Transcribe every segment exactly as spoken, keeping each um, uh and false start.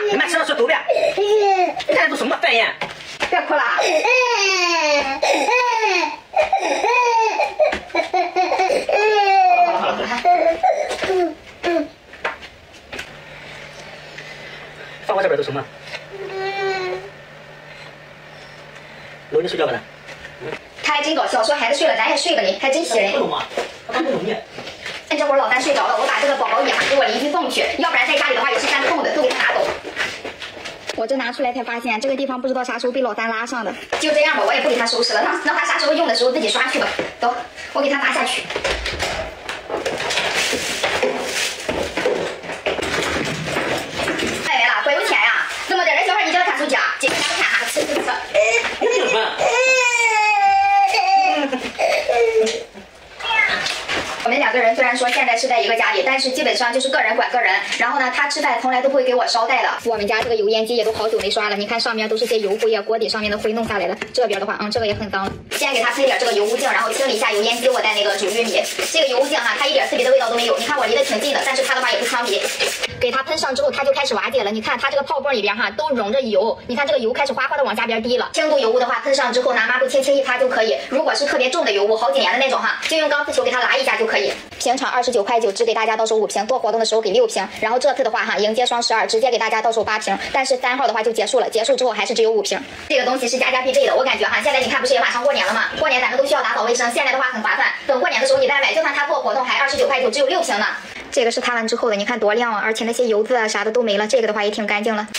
你妈吃了说走呗。你看这什么反应？别哭了。好了好了好了。放我这边都什么？搂你睡觉吧呢。 他还真搞笑，说孩子睡了，咱也睡吧你，还真吸人。 不懂吗？他刚不懂你。 这会儿老三睡着了，我把这个宝宝椅给我邻居送去，要不然在家里的话也是占空的，都给他拿走。我这拿出来才发现，这个地方不知道啥时候被老三拉上的。就这样吧，我也不给他收拾了，让让他啥时候用的时候自己刷去吧。走，我给他拿下去。太没了，怪有钱呀！这么点人小孩，你叫他看手机啊？今天不看哈，吃吃吃。 你怎么？ 我们两个人虽然说现在是在一个家里，但是基本上就是个人管个人。然后呢，他吃饭从来都不会给我捎带的。我们家这个油烟机也都好久没刷了，你看上面都是些油灰啊，锅底上面的灰弄下来的。这边的话，嗯，这个也很脏。先给他喷点这个油污净，然后清理一下油烟机。我带那个煮玉米，这个油污净哈，它一点刺鼻的味道都没有。你看我离得挺近的，但是它的话也不呛鼻。给它喷上之后，它就开始瓦解了。你看它这个泡沫里边哈都溶着油，你看这个油开始哗哗的往下边滴了。轻度油污的话，喷上之后拿抹布轻轻一擦就可以。如果是特别重的油污，好几年的那种哈，就用钢丝球给它拉一下就可以。平常二十九块九，只给大家到手五瓶，做活动的时候给六瓶。然后这次的话哈，迎接双十二，直接给大家到手八瓶。但是三号的话就结束了，结束之后还是只有五瓶。这个东西是家家必备的，我感觉哈，现在你看不是也马上过年了吗？过年咱们都需要打扫卫生，现在的话很划算。等过年的时候你再买，就算它做活动还二十九块九，只有六瓶呢。这个是擦完之后的，你看多亮啊，而且那些油渍啊啥的都没了。这个的话也挺干净了。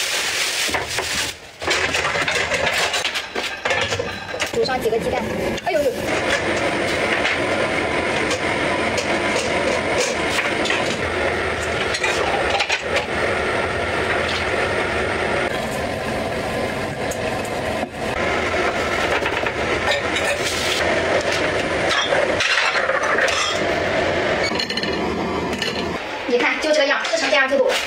煮上几个鸡蛋，哎呦呦！你看，就这个样，吃成这样就đủ了。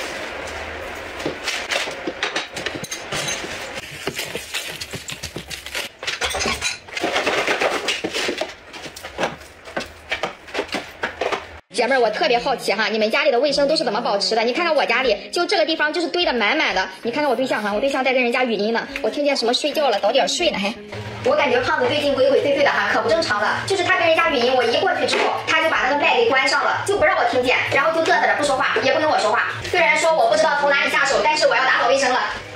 姐妹儿，我特别好奇哈，你们家里的卫生都是怎么保持的？你看看我家里，就这个地方就是堆得满满的。你看看我对象哈，我对象在跟人家语音呢，我听见什么睡觉了，早点睡呢还。我感觉胖子最近鬼鬼祟祟的哈，可不正常了。就是他跟人家语音，我一过去之后，他就把那个麦给关上了，就不让我听见，然后就嘚瑟着不说话，也不跟我说话。虽然说我不知道从哪里下手，但是我要打扫卫生了。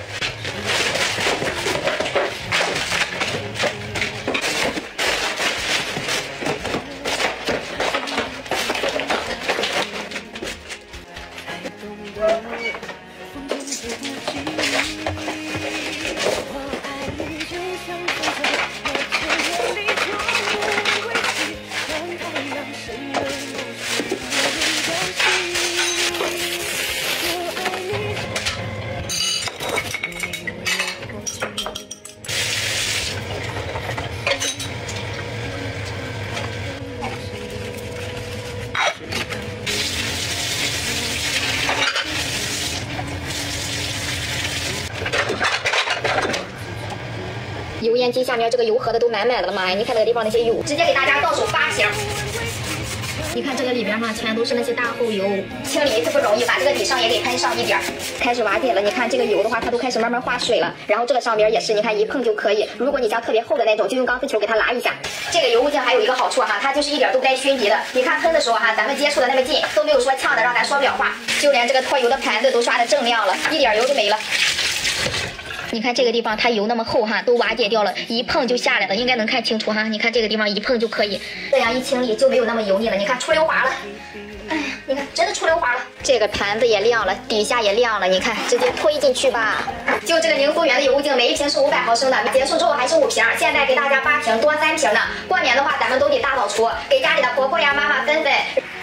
油烟机下面这个油盒子都满满的了，妈呀！你看那个地方那些油，直接给大家到手八瓶。你看这个里边哈，全都是那些大厚油，清理一次不容易，把这个底上也给喷上一点，开始瓦解了。你看这个油的话，它都开始慢慢化水了。然后这个上边也是，你看一碰就可以。如果你像特别厚的那种，就用钢丝球给它拉一下。这个油污净还有一个好处哈，它就是一点都不带熏鼻的。你看喷的时候哈，咱们接触的那么近，都没有说呛的让咱说不了话。就连这个脱油的盘子都刷的锃亮了，一点油都没了。你看这个地方它油那么厚哈，都瓦解掉了，一碰就下来了，应该能看清楚哈。你看这个地方一碰就可以，这样一清理就没有那么油腻了。你看出溜滑了，哎呀，你看真的出溜滑了。这个盘子也亮了，底下也亮了，你看直接推进去吧。就这个宁福源的油污净，每一瓶是五百毫升的，结束之后还是五瓶，现在给大家八瓶，多三瓶呢。过年的话咱们都得大扫除，给家里的婆婆呀、妈妈分分。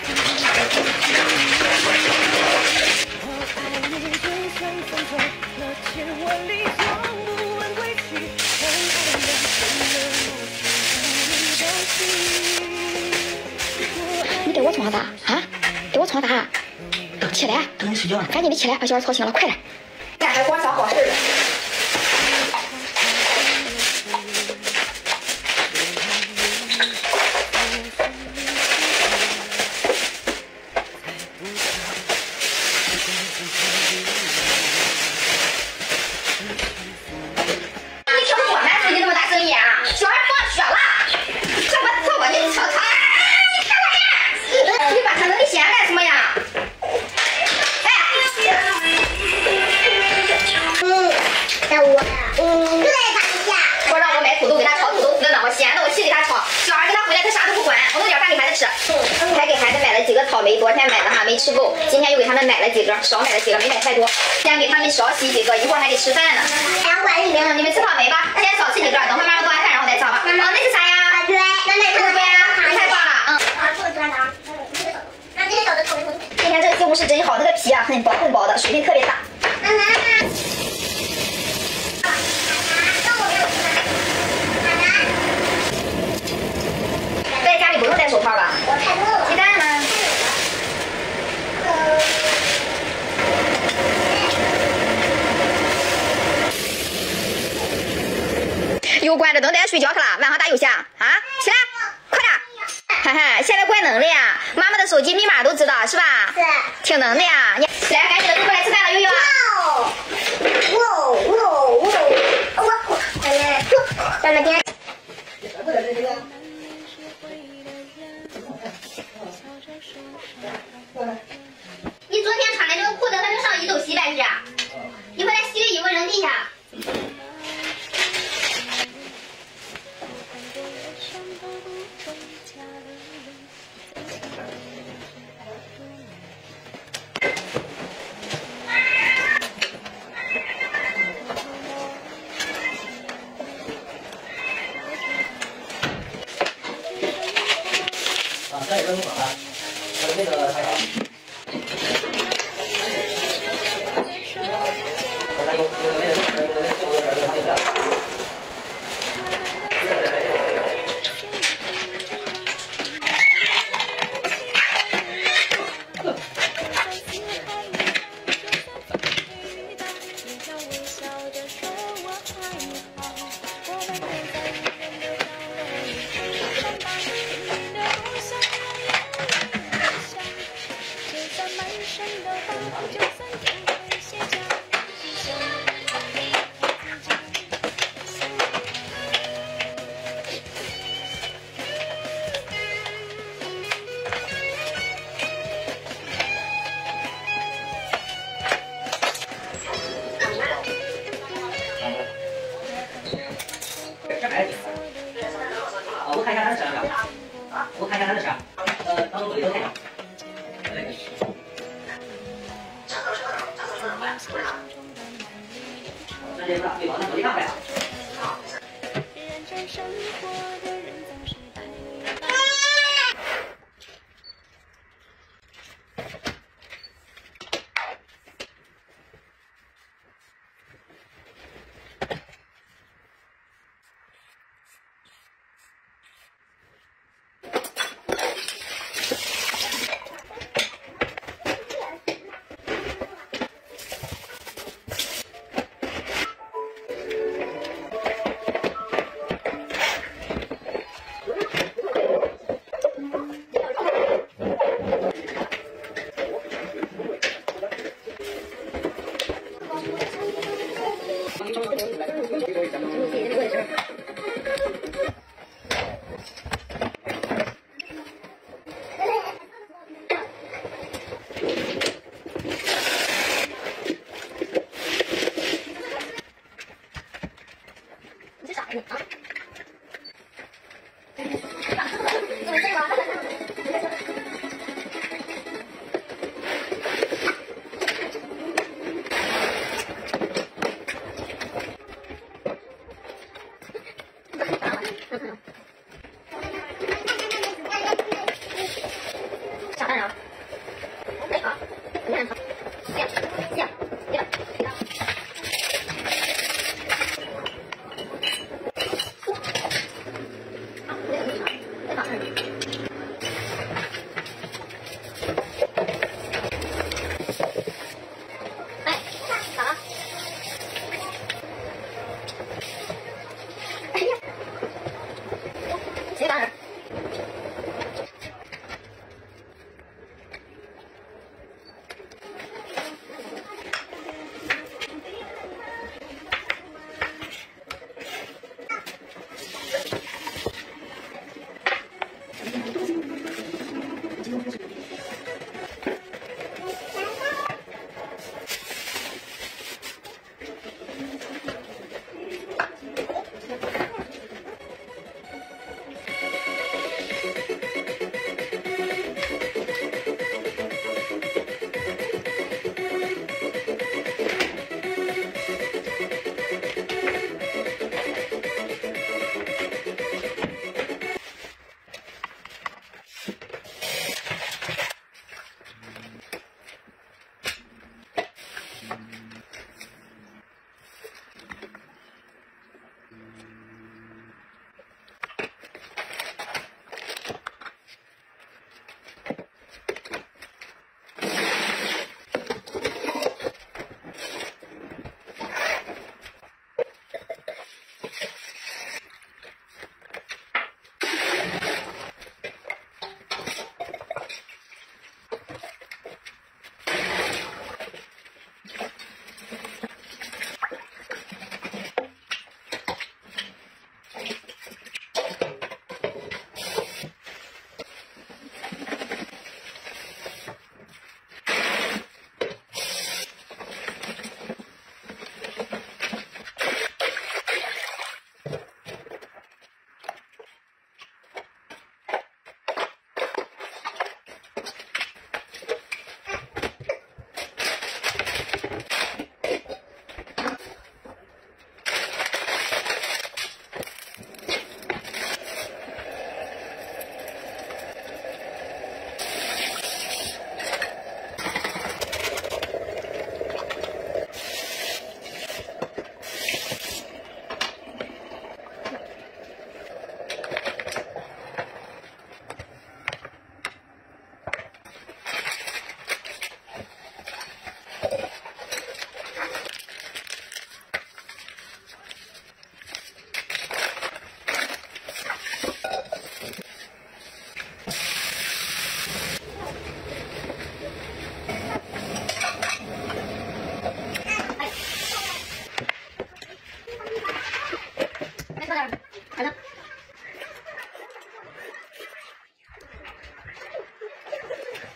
你给我床打啊！给我床打！起来， 等你睡觉。 赶紧的起来，把小孩吵醒了，快点！干还光想好事了。 草莓，昨天买的哈没吃够，今天又给他们买了几根，少买了几个，没买太多。先给他们少洗几个，一会儿还得吃饭呢。 两管里面， 嗯，你们吃草莓吧，先少吃几根，等会慢慢做完饭然后再吃好吧。哦，那是啥呀？ 对，那那对呀，你太棒了，嗯。 啊，这个专拿。那这些小的草莓红。 今天这个西红柿真好，那个皮啊很薄很薄的，水分特别大。 妈妈。 在家里不用戴手套吧？ 我太热了。 鸡蛋呢？又关着灯在睡觉去了，晚上打游戏啊？啊，起来，快点！哈哈，现在怪能的呀，妈妈的手机密码都知道是吧？ 是。 挺能的呀！你来，赶紧的，都过来吃饭了，悠悠。 哇哇哇！我我来，咱们今天。 你昨天穿的这个裤子和你上衣都洗呗是？一会儿再洗个衣服扔地下。 啊，这也扔好了，和那个还好。我再用那个那个那个那个旧的那个那个。这还是挺啊，我看一下他的车上表，我看一下他的车，呃，当中左右都太少。那这不是对吧？那手机看不了。 你这啥呀你啊？